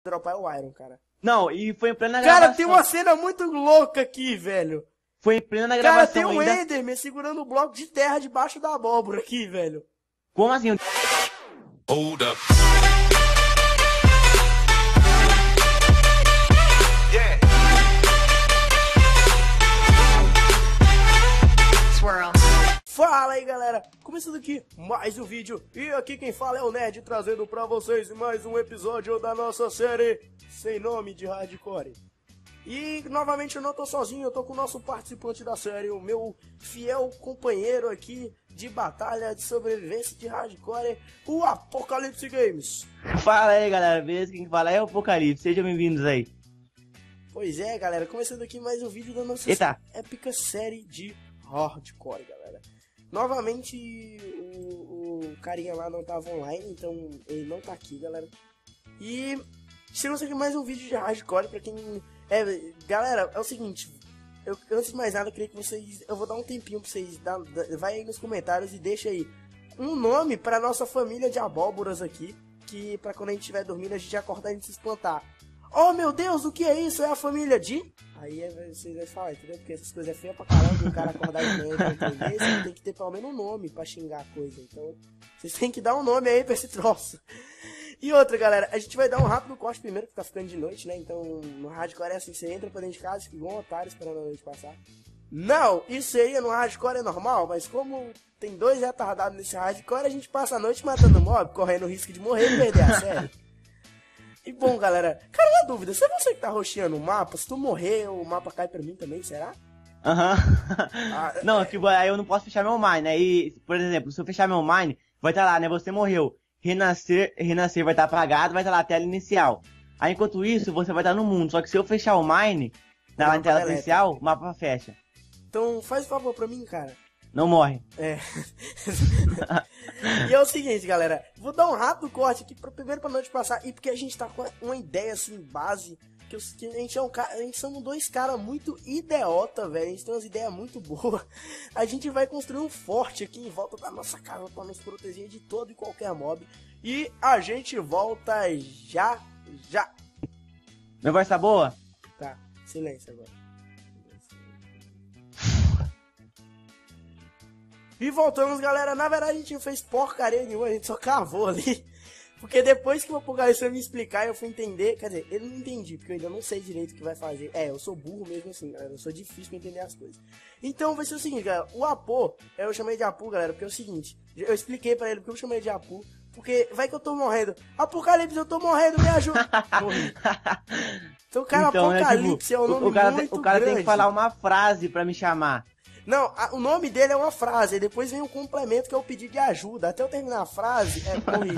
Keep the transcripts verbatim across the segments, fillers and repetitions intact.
dropar é o Iron, cara. Não, e foi em plena Cara, gravação. tem uma cena muito louca aqui, velho. Foi em plena Cara, gravação tem um ainda. Enderman segurando o bloco de terra debaixo da abóbora aqui, velho. Como assim? Hold up. Swirl. Fala aí, galera, começando aqui mais um vídeo, e aqui quem fala é o Nerd, trazendo pra vocês mais um episódio da nossa série sem nome de hardcore. E novamente eu não tô sozinho, eu tô com o nosso participante da série, o meu fiel companheiro aqui de batalha de sobrevivência de hardcore, o Apocalipse Games. Fala aí, galera, beleza? Quem fala é o Apocalipse, sejam bem-vindos aí. Pois é, galera, começando aqui mais um vídeo da nossa Eita. épica série de hardcore, galera. Novamente o, o carinha lá não tava online, então ele não tá aqui, galera. E chegamos aqui mais um vídeo de hardcore pra quem... É, galera, é o seguinte, eu, antes de mais nada eu queria que vocês... Eu vou dar um tempinho pra vocês, dar, vai aí nos comentários e deixa aí um nome pra nossa família de abóboras aqui, que pra quando a gente estiver dormindo a gente acordar e a gente se espantar. Oh meu Deus, o que é isso? É a família de... Aí vocês vão falar, entendeu? Porque essas coisas é feia pra caramba, o cara acordar de manhã e entender, você tem que ter pelo menos um nome pra xingar a coisa. Então, vocês têm que dar um nome aí pra esse troço. E outra, galera, a gente vai dar um rápido corte primeiro, que tá ficando de noite, né? Então, no hardcore é assim, você entra pra dentro de casa, fica igual um otário esperando a noite passar. Não, isso aí no hardcore é normal, mas como tem dois retardados nesse hardcore, a gente passa a noite matando mob, correndo o risco de morrer e perder a série. E bom, galera, cara, uma dúvida, se é você que tá roxeando o mapa, se tu morrer, o mapa cai pra mim também, será? Aham. Uhum. Ah, não, é... tipo, aí eu não posso fechar meu mine, aí, por exemplo, se eu fechar meu mine, vai estar lá, né, você morreu. Renascer, renascer vai estar apagado, vai estar lá a tela inicial. Aí enquanto isso, você vai estar no mundo, só que se eu fechar o mine, na tela deleta. inicial, o mapa fecha. Então faz um favor pra mim, cara. Não morre. É. E é o seguinte, galera, vou dar um rápido corte aqui, pra, primeiro pra noite passar, e porque a gente tá com uma ideia assim, base, que, eu, que a gente é um cara, a gente somos dois caras muito idiota, velho, a gente tem umas ideias muito boas. A gente vai construir um forte aqui em volta da nossa casa pra nos proteger de todo e qualquer mob. E a gente volta já, já. Minha voz tá boa? Tá, silêncio agora. E voltamos, galera. Na verdade, a gente não fez porcaria nenhuma, a gente só cavou ali. Porque depois que o Apocalipse foi me explicar, eu fui entender. Quer dizer, eu não entendi, porque eu ainda não sei direito o que vai fazer. É, eu sou burro mesmo assim, galera. Eu sou difícil pra entender as coisas. Então vai ser o seguinte, galera. O Apo, eu chamei de Apu, galera, porque é o seguinte. Eu expliquei pra ele porque eu chamei de Apu. Porque vai que eu tô morrendo. Apocalipse, eu tô morrendo, me ajuda. Morri. Então, cara, então, Apocalipse é, tipo, é um nome o cara, muito O cara grande. tem que falar uma frase pra me chamar. Não, a, o nome dele é uma frase, e depois vem um complemento que é o pedido de ajuda. Até eu terminar a frase, é morri.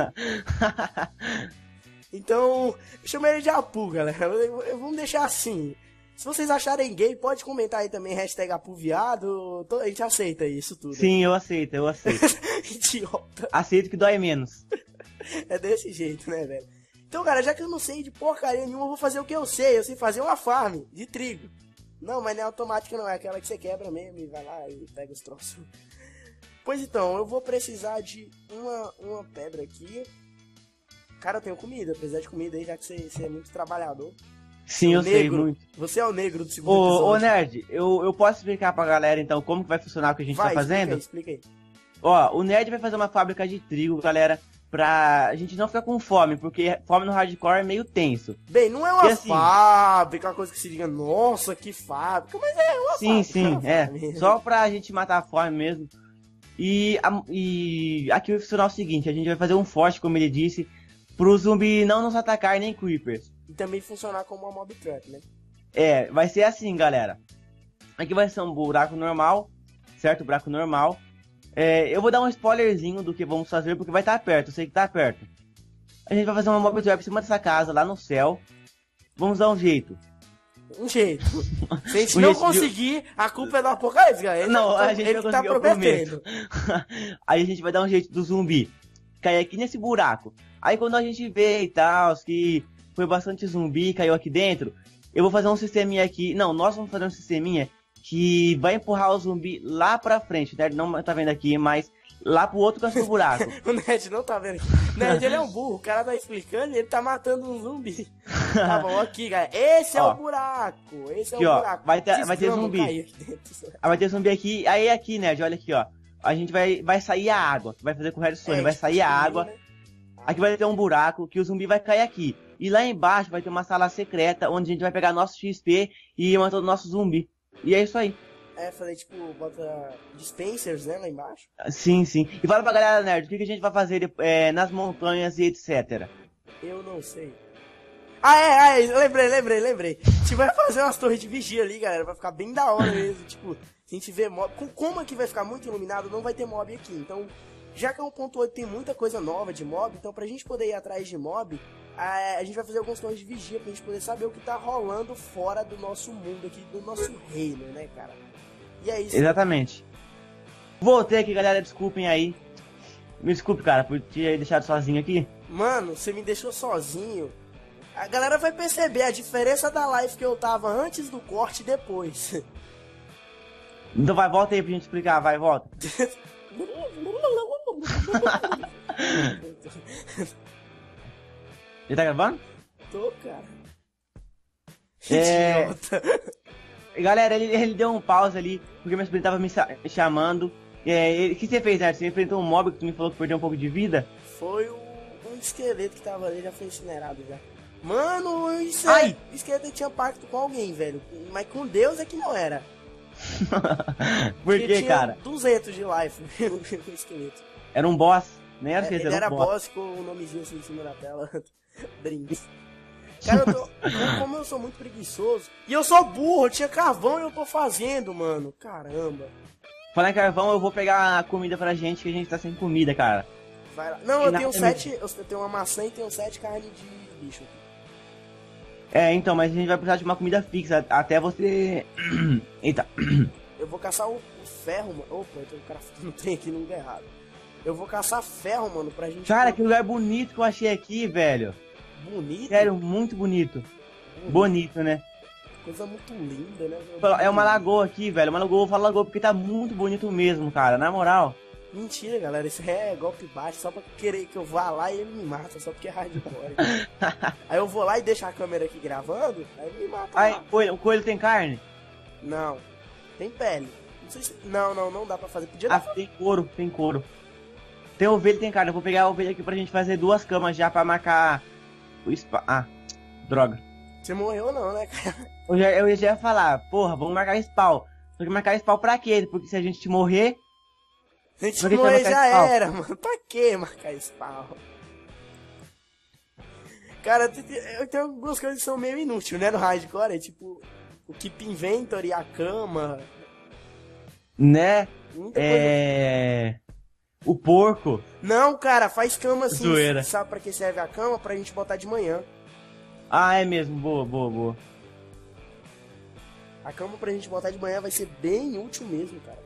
Então, eu chamei ele de Apu, galera. Eu, eu, eu, vamos deixar assim. Se vocês acharem gay, pode comentar aí também, hashtag apuviado. A gente aceita isso tudo. Sim, eu aceito, eu aceito. Idiota. Aceito que dói menos. É desse jeito, né, velho? Então, cara, já que eu não sei de porcaria nenhuma, eu vou fazer o que eu sei. Eu sei fazer uma farm de trigo. Não, mas não é automática não, é aquela que você quebra mesmo e vai lá e pega os troços. Pois então, eu vou precisar de uma, uma pedra aqui. Cara, eu tenho comida, precisar de comida aí, já que você, você é muito trabalhador. Sim, eu negro, sei muito. Você é o negro do segundo ô, episódio. Ô, Nerd, eu, eu posso explicar pra galera então como que vai funcionar o que a gente vai, tá fazendo? Explica aí, explica aí. Ó, o Nerd vai fazer uma fábrica de trigo, galera, pra a gente não ficar com fome, porque fome no hardcore é meio tenso. Bem, não é uma assim, fábrica, uma coisa que se diga, nossa, que fábrica, mas é uma sim, fábrica. Sim, sim, é, só pra gente matar a fome mesmo. E, a, e aqui vai funcionar o seguinte, a gente vai fazer um forte, como ele disse, pro zumbi não nos atacar, nem creepers. E também funcionar como uma mob trap, né? É, vai ser assim, galera. Aqui vai ser um buraco normal, certo? Buraco normal. É, eu vou dar um spoilerzinho do que vamos fazer, porque vai estar perto, eu sei que tá perto. A gente vai fazer uma mob trap em cima dessa casa, lá no céu. Vamos dar um jeito. Um jeito. Se a gente um não jeito conseguir, de... a culpa é do Apocalipse, galera. Ele não, tá, a gente ele vai tá conseguir, prometendo. Aí a gente vai dar um jeito do zumbi cair aqui nesse buraco. Aí quando a gente vê e tal, que foi bastante zumbi, caiu aqui dentro, eu vou fazer um sisteminha aqui. Não, nós vamos fazer um sisteminha que vai empurrar o zumbi lá pra frente, né? Não tá vendo aqui, mas lá pro outro canto do buraco. O Nerd não tá vendo aqui. O Nerd, ele é um burro. O cara tá explicando e ele tá matando um zumbi. Tá bom, aqui, galera. Esse é Ó. o buraco. Esse é Aqui, o ó, buraco. vai ter- vai ter Desgrama, zumbi. caí aqui dentro. Ah, vai ter zumbi aqui. Aí aqui, Nerd, olha aqui, ó. A gente vai, vai sair a água. Vai fazer com o Redstone. É, vai tipo, sair a tipo, água. né? Aqui vai ter um buraco que o zumbi vai cair aqui. E lá embaixo vai ter uma sala secreta onde a gente vai pegar nosso X P e ir matando nosso zumbi. E é isso aí. É, falei, tipo, bota dispensers, né, lá embaixo. Sim, sim. E fala pra galera, Nerd, o que, que a gente vai fazer é, nas montanhas e etcétera. Eu não sei. Ah, é, ah, é, lembrei, lembrei, lembrei. A gente vai fazer umas torres de vigia ali, galera. Vai ficar bem da hora mesmo. Tipo, se a gente vê mob. com- Como aqui vai ficar muito iluminado, não vai ter mob aqui. Então, já que é um ponto oito tem muita coisa nova de mob, então pra gente poder ir atrás de mob, a, a gente vai fazer algumas torres de vigia pra gente poder saber o que tá rolando fora do nosso mundo aqui, do nosso reino, né, cara? E é isso. Exatamente. Voltei aqui, galera, desculpem aí. Me desculpe, cara, por ter deixado sozinho aqui. Mano, você me deixou sozinho. A galera vai perceber a diferença da live que eu tava antes do corte e depois. Então vai, volta aí pra gente explicar, vai, volta. Ele tá gravando? Tô, cara. É. Idiota. Galera, ele, ele deu um pause ali, porque meu sobrinho tava me sa- chamando. É, ele- o que você fez, né? Você enfrentou um mob que tu me falou que perdeu um pouco de vida? Foi o, um esqueleto que tava ali, já foi incinerado já. Mano, isso Ai! aí. O esqueleto tinha pacto com alguém, velho. Mas com Deus é que não era. Por Porque que, tinha cara? duzentos de life o esqueleto. Era um boss, nem era É, esqueleto, ele era era um boss. boss com o nomezinho assim em cima da tela. Drinks. Cara, eu tô, como- como eu sou muito preguiçoso. E eu sou burro, eu tinha carvão e eu tô fazendo, mano. Caramba. Falar em carvão, eu vou pegar a comida pra gente, que a gente tá sem comida, cara. Vai lá. Não, E eu nada tenho mesmo. sete. Eu tenho uma maçã e tenho sete carne de bicho. É, então, mas a gente vai precisar de uma comida fixa, até você... Eita. Eu vou caçar o, o ferro, mano. Opa, eu tenho um cara no trem aqui no lugar errado. Eu vou caçar ferro, mano, pra gente. Cara, que lugar bonito que eu achei aqui, velho. Bonito. Sério, muito bonito. Bonito. Bonito, né? Coisa muito linda, né? É uma lagoa aqui, velho. Uma lagoa, eu falo lagoa porque tá muito bonito mesmo, cara. Na moral. Mentira, galera. Isso é golpe baixo só pra querer que eu vá lá e ele me mata, só porque é hardcore. Aí eu vou lá e deixo a câmera aqui gravando, aí ele me mata. Ai, lá. coelho, o coelho tem carne? Não. Tem pele. Não sei se. Não, não, não dá pra fazer. Podia dar Ah, tem couro, tem couro. Tem ovelha e tem carne. Eu vou pegar a ovelha aqui pra gente fazer duas camas já pra marcar o spa. Ah, droga. Você morreu não, né, cara? Eu já, eu já ia falar, porra, vamos marcar spawn. Só que marcar spawn pra quê? Porque se a gente morrer, A gente Pra que morrer que vai já marcar spawn? era, mano. Pra que marcar spawn? Cara, tem- tem eu tenho algumas coisas que são meio inúteis, né, no hardcore. É tipo, o Keep Inventory, a cama. né? Muita coisa. É. O porco. Não, cara, faz cama assim. Zoeira. Sabe pra que serve a cama? Pra gente botar de manhã. Ah, é mesmo. Boa, boa, boa. A cama pra gente botar de manhã vai ser bem útil mesmo, cara.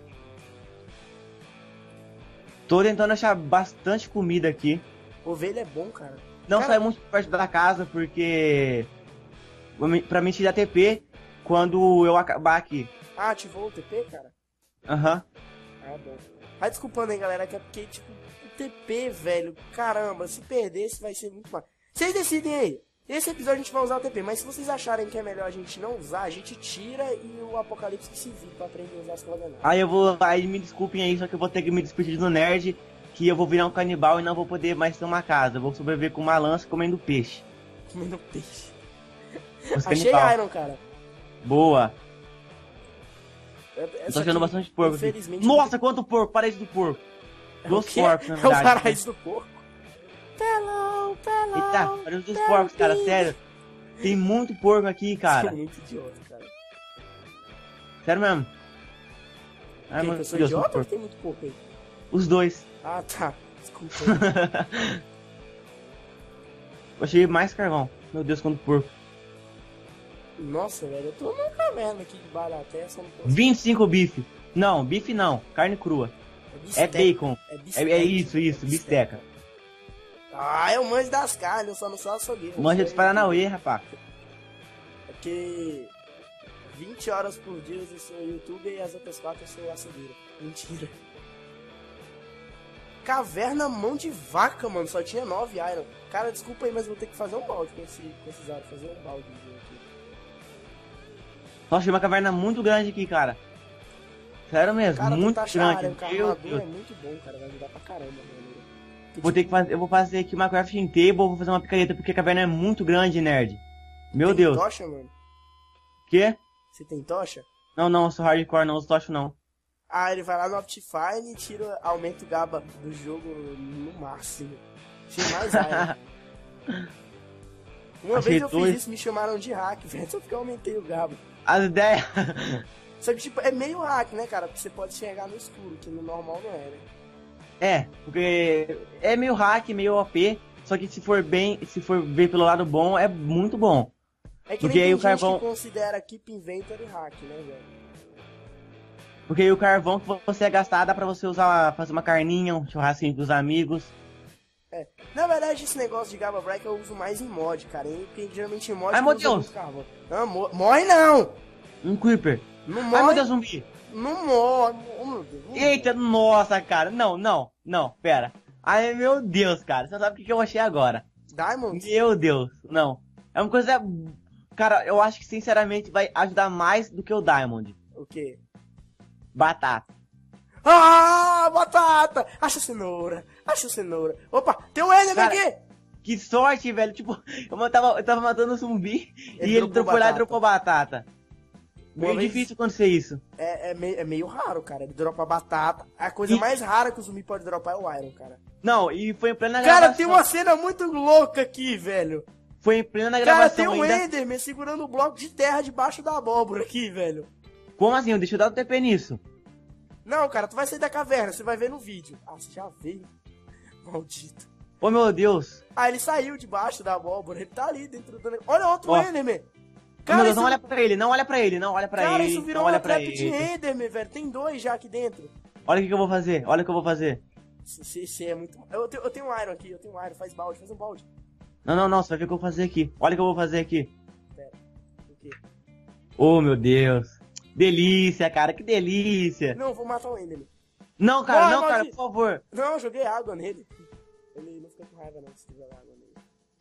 Tô tentando achar bastante comida aqui. Ovelha é bom, cara. Não Cara- sai muito perto da casa porque. Pra mim tirar T P quando eu acabar aqui. Ah, ativou o T P, cara? Aham. Ah, bom. Vai desculpando aí, galera, que é porque, tipo, o T P, velho, caramba, se perder, isso vai ser muito mal. Vocês decidem aí. Esse episódio a gente vai usar o T P, mas se vocês acharem que é melhor a gente não usar, a gente tira e o Apocalipse que se vira pra aprender a usar as coordenadas. Aí eu vou. Aí me desculpem aí, só que eu vou ter que me despedir do nerd. Que eu vou virar um canibal e não vou poder mais ter uma casa. Eu vou sobreviver com uma lança comendo peixe. Comendo peixe. Vou ser Achei canibal. Iron, cara. Boa. Eu Eu tô achando bastante porco aqui. Infelizmente. Nossa, quanto porco! Parede do porco. é o Duas quê? porcos, na É o verdade. paraíso do porco. Pelão, pelão. Eita, parede dos porcos, cara, sério. Tem muito porco aqui, cara. Sou muito idiota, cara. Sério mesmo. Ai, Quem, meu que eu sou Deus, idiota muito ou porco. tem muito porco aí? Os dois. Ah, tá. Desculpa aí. Eu achei mais carvão. Meu Deus, quanto porco. Nossa, velho, eu tô numa caverna aqui de baraté, só não posso. vinte e cinco bife. Não, bife não. Carne crua. É bisteca. bacon. É, É, bisteca. é isso, isso, bisteca. Ah, eu manjo das carnes, eu só não sou açougueiro. Manja Eu dos sou- Paranauê, rapaz. É porque vinte horas por dia eu sou youtuber e as outras quatro eu sou açougueiro. Mentira. Caverna Mão de Vaca, mano. Só tinha nove Iron. Cara, desculpa aí, mas vou ter que fazer um balde com esse, com esses Iron. Fazer um balde aqui. Nossa, tem uma caverna muito grande aqui, cara. Sério mesmo, Cara, muito tá grande. Iron, cara, Meu armadura Deus. é muito bom, cara. Vai ajudar pra caramba, mano. Que Vou tipo, ter que fazer, eu vou fazer aqui uma crafting table, vou fazer uma picareta, porque a caverna é muito grande, nerd. Meu tem Deus. tocha, mano? Quê? Você tem tocha? Não, não, eu sou hardcore, não uso tocha não. Ah, ele vai lá no Optifine e tira, aumenta o gaba do jogo no máximo. Tira mais Iron. Uma Achei vez eu dois. fiz isso, me chamaram de hack, velho. Só porque eu aumentei o gaba. As ideias... Só que, tipo, é meio hack, né, cara? Porque você pode enxergar no escuro, que no normal não é, né? É, porque é meio hack, meio O P, só que se for bem, se for ver pelo lado bom, é muito bom. É que Porque nem aí tem o gente carvão- que considera Keep Inventory hack, né, velho? Porque aí o carvão que você gastar dá pra você usar, fazer uma carninha, um churrasquinho com os amigos. É. Na verdade, esse negócio de Gaba Break eu uso mais em mod, cara. hein? Porque geralmente em mod Ai, eu meu uso Deus! muito carvão. Não, mo- morre não! Um creeper. Não Ai meu morre, Deus, zumbi. não morre. Oh, meu Deus. Eita, nossa, cara. Não, não, não, pera. Ai meu Deus, cara. Você não sabe o que que eu achei agora. Diamond? Meu Deus, não. É uma coisa... Cara, eu acho que sinceramente vai ajudar mais do que o Diamond. O quê? Batata. Ah, batata! Acha cenoura, acha cenoura. Opa, tem um Enderman Cara, aqui! Que sorte, velho. Tipo, eu tava, eu tava matando o zumbi Ele e ele dropou foi lá e batata. dropou batata. Uma Meio vez- difícil acontecer isso. É, é, meio, é meio raro, cara. Ele dropa batata. A coisa E- mais rara que o zumbi pode dropar é o Iron, cara. Não, e foi em plena Cara, gravação. tem uma cena muito louca aqui, velho. Foi em plena Cara, gravação tem um ainda. Enderman segurando um bloco de terra debaixo da abóbora aqui, velho. Como assim? Deixa eu dar o T P nisso. Não, cara, tu vai sair da caverna, você vai ver no vídeo. Ah, você já veio. Maldito. Ô meu Deus. Ah, ele saiu debaixo da abóbora, ele tá ali dentro do... Olha outro Ó. Enderman. Ô, Cara, meu Deus, isso, não olha pra ele, não olha pra ele, não olha pra cara, ele. isso virou não olha uma pra trap ele. de Enderman, velho. Tem dois já aqui dentro. Olha o que, que eu vou fazer, olha o que eu vou fazer. Você é muito... Eu tenho, eu tenho um Iron aqui, eu tenho um Iron. Faz balde, faz um balde. Não, não, não, você vai ver o que eu vou fazer aqui. Olha o que eu vou fazer aqui. O quê? Oh meu Deus. Delícia, cara, que delícia. Não, vou matar o Enderman. Não, cara, Não, não, não, cara, de- por favor. Não, eu joguei água nele. Ele não fica com raiva não, se tiver água nele.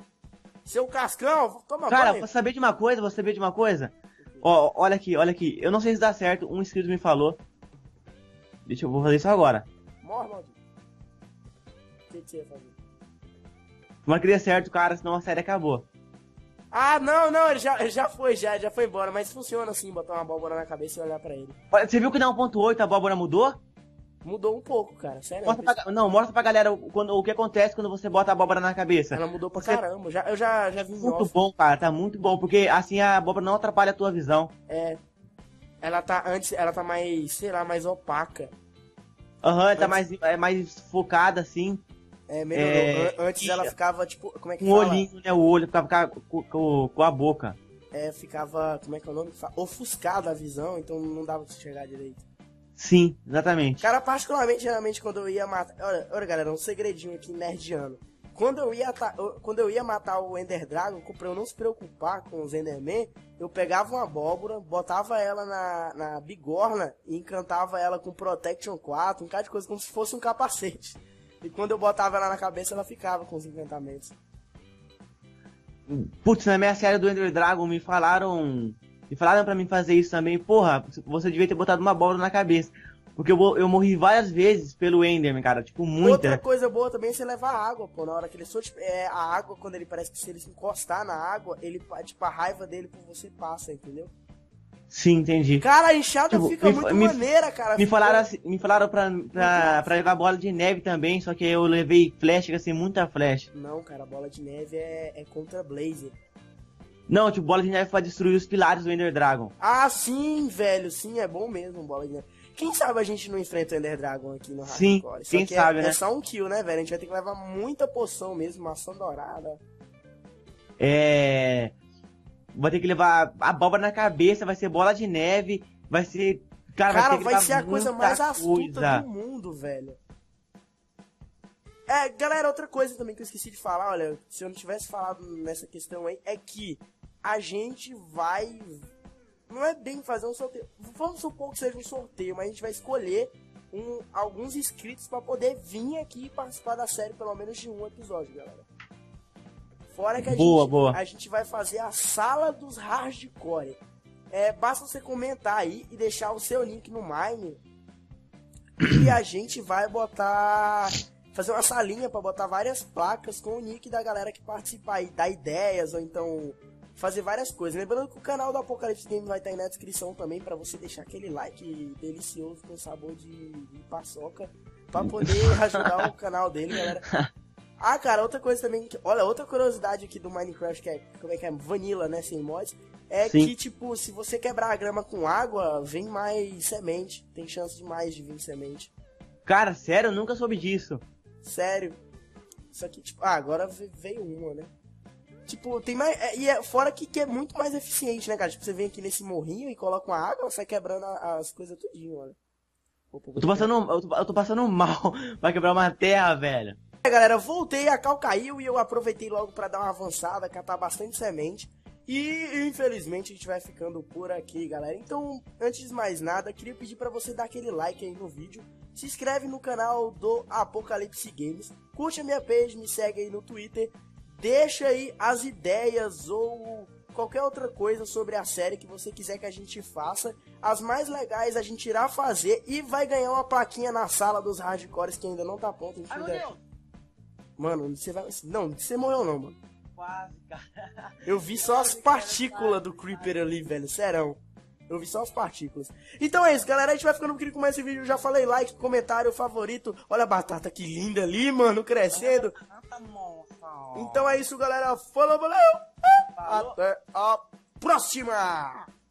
Seu cascão, toma Cara, banho. vou saber de uma coisa, vou saber de uma coisa. Ó, olha aqui, olha aqui. Eu não sei se dá certo, um inscrito me falou. Deixa eu vou fazer isso agora. Morre, maldito. O que, que você ia fazer? Mas que dê certo, cara, senão a série acabou. Ah, não, não, ele já, ele já foi, já, já foi embora. Mas funciona assim, botar uma abóbora na cabeça e olhar pra ele. Olha, você viu que na um ponto oito a abóbora mudou? Mudou um pouco, cara, sério. Mostra pra, ga- não, mostra pra galera o, quando, o que acontece quando você bota a abóbora na cabeça. Ela mudou pra Você- caramba. Já, eu já, já vi em Muito off. bom, cara, tá muito bom, porque assim a abóbora não atrapalha a tua visão. É. Ela tá, antes, ela tá mais, sei lá, mais opaca. Aham, tá mais, é mais focada assim, É, melhorou. É, An- Antes e- ela ficava, tipo, como é que com o fala? olhinho, né, o olho ficava com, com, com a boca. É, ficava, como é que é o nome? Fa- Ofuscada a visão, então não dava pra enxergar direito. Sim, exatamente. Cara, particularmente, geralmente, quando eu ia matar... Olha, olha, galera, um segredinho aqui, nerdiano. Quando eu ia, ata- eu- quando eu ia matar o Ender Dragon, pra eu não se preocupar com os Enderman, eu pegava uma abóbora, botava ela na, na bigorna e encantava ela com Protection quatro, um cara de coisa, como se fosse um capacete. E quando eu botava ela na cabeça, ela ficava com os encantamentos. Putz, na minha série do Ender Dragon me falaram. Me falaram pra mim fazer isso também. Porra, você devia ter botado uma abóbora na cabeça. Porque eu, eu morri várias vezes pelo Enderman, cara. Tipo, muita. Outra coisa boa também é você levar água, pô. Na hora que ele solte, é, a água, quando ele parece que se ele se encostar na água, ele, tipo, a raiva dele por você passa, entendeu? Sim, entendi. Cara, a enxada Tipo, fica me- muito me- maneira, cara. Me Fica- falaram, assim- me falaram pra, pra, pra levar bola de neve também, só que eu levei flecha, que assim, muita flecha. Não, cara, a bola de neve é, é contra Blazer. Não, tipo, bola de neve pra destruir os pilares do Ender Dragon. Ah, sim, velho, sim, é bom mesmo, bola de neve. Quem sabe a gente não enfrenta o Ender Dragon aqui no Sim, Hardcore. Só quem que sabe, é, né? É só um kill, né, velho? A gente vai ter que levar muita poção mesmo, maçã dourada. É. Vai ter que levar abóbora na cabeça, vai ser bola de neve, vai ser. Cara, Cara, vai, ter que vai levar ser a coisa muita mais astuta coisa. do mundo, velho. É, galera, outra coisa também que eu esqueci de falar, olha, se eu não tivesse falado nessa questão aí, é que a gente vai... Não é bem fazer um sorteio. Vamos supor que seja um sorteio, mas a gente vai escolher um, alguns inscritos pra poder vir aqui e participar da série, pelo menos de um episódio, galera. Fora que a, boa, gente, boa. a gente vai fazer a sala dos hardcore. É, basta você comentar aí e deixar o seu link no Mine. E a gente vai botar... Fazer uma salinha pra botar várias placas com o nick da galera que participa aí. Dar ideias ou então... Fazer várias coisas. Lembrando que o canal do Apocalipse Games vai estar aí na descrição também pra você deixar aquele like delicioso com sabor de, de paçoca. Pra poder ajudar o canal dele, galera. Ah, cara, outra coisa também, que, olha, outra curiosidade aqui do Minecraft, que é, como é que é, vanilla, né, sem mods, é Sim. que, tipo, se você quebrar a grama com água, vem mais semente, tem chance de mais de vir semente. Cara, sério, eu nunca soube disso. Sério. Isso aqui, tipo, ah, agora veio uma, né. Tipo, tem mais, é, e é, fora que, que é muito mais eficiente, né, cara, tipo, você vem aqui nesse morrinho e coloca uma água, sai quebrando a, as coisas tudinho, olha. Eu tô passando, eu tô, eu tô passando mal pra quebrar uma terra, velho. É, galera, voltei, a cal caiu e eu aproveitei logo pra dar uma avançada, catar bastante semente. E, infelizmente, a gente vai ficando por aqui, galera. Então, antes de mais nada, queria pedir pra você dar aquele like aí no vídeo. Se inscreve no canal do Apocalipse Games. Curte a minha page, me segue aí no Twitter. Deixa aí as ideias ou qualquer outra coisa sobre a série que você quiser que a gente faça. As mais legais a gente irá fazer e vai ganhar uma plaquinha na sala dos hardcores que ainda não tá pronta. A gente ainda... Mano, você vai... Não, você morreu não, mano. Quase, cara. Eu vi só as partículas do Creeper ali, velho. Serão. Eu vi só as partículas. Então é isso, galera. A gente vai ficando por aqui com mais esse vídeo. Eu já falei, like, comentário, favorito. Olha a batata que linda ali, mano, crescendo. Então é isso, galera. Falou, valeu. Até a próxima.